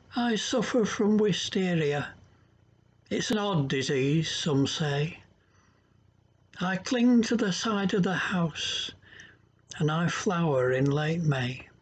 I suffer from wisteria. It's an odd disease, some say. I cling to the side of the house and I flower in late May.